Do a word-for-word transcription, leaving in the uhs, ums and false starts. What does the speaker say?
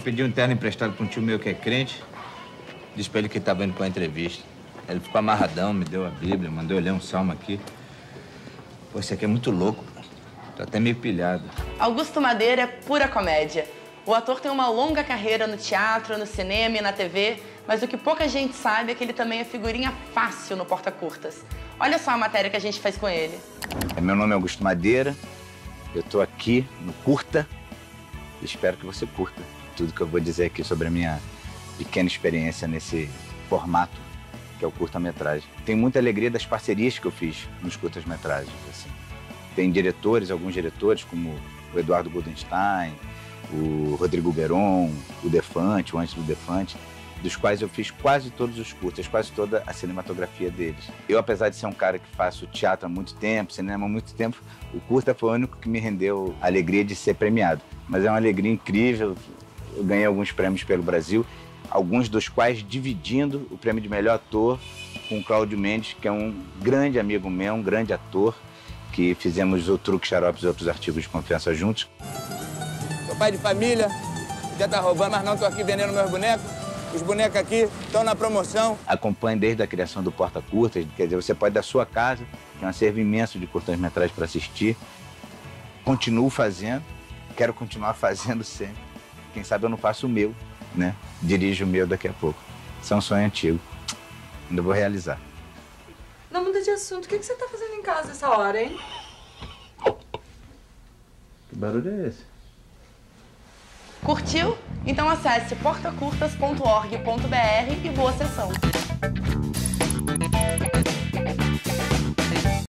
pedi um terno emprestado pra um tio meu que é crente. Disse pra ele que tava indo pra uma entrevista. Ele ficou amarradão, me deu a Bíblia, mandou eu ler um salmo aqui. Pô, isso aqui é muito louco. Tô até meio pilhado. Augusto Madeira é pura comédia. O ator tem uma longa carreira no teatro, no cinema e na T V, mas o que pouca gente sabe é que ele também é figurinha fácil no Porta Curtas. Olha só a matéria que a gente fez com ele. Meu nome é Augusto Madeira, eu tô aqui no Curta e espero que você curta tudo que eu vou dizer aqui sobre a minha pequena experiência nesse formato que é o curta-metragem. Tenho muita alegria das parcerias que eu fiz nos curtas-metragens, assim. Tem diretores, alguns diretores, como o Eduardo Goldenstein, o Rodrigo Beron, o Defante, o Ângelo Defante, dos quais eu fiz quase todos os curtas, quase toda a cinematografia deles. Eu, apesar de ser um cara que faço teatro há muito tempo, cinema há muito tempo, o curta foi o único que me rendeu a alegria de ser premiado. Mas é uma alegria incrível, eu ganhei alguns prêmios pelo Brasil, alguns dos quais dividindo o prêmio de melhor ator com o Cláudio Mendes, que é um grande amigo meu, um grande ator, que fizemos o Truque, Xaropes e outros artigos de confiança juntos. Sou pai de família, já tá roubando, mas não tô aqui vendendo meus bonecos. Os bonecos aqui estão na promoção. Acompanho desde a criação do Porta Curtas, quer dizer, você pode da sua casa, tem um acervo imenso de curtas-metragens para assistir. Continuo fazendo, quero continuar fazendo sempre. Quem sabe eu não faço o meu, né? Dirijo o meu daqui a pouco. Isso é um sonho antigo. Ainda vou realizar. Não muda de assunto. O que você tá fazendo em casa essa hora, hein? Que barulho é esse? Curtiu? Então acesse porta curtas ponto org ponto br e boa sessão.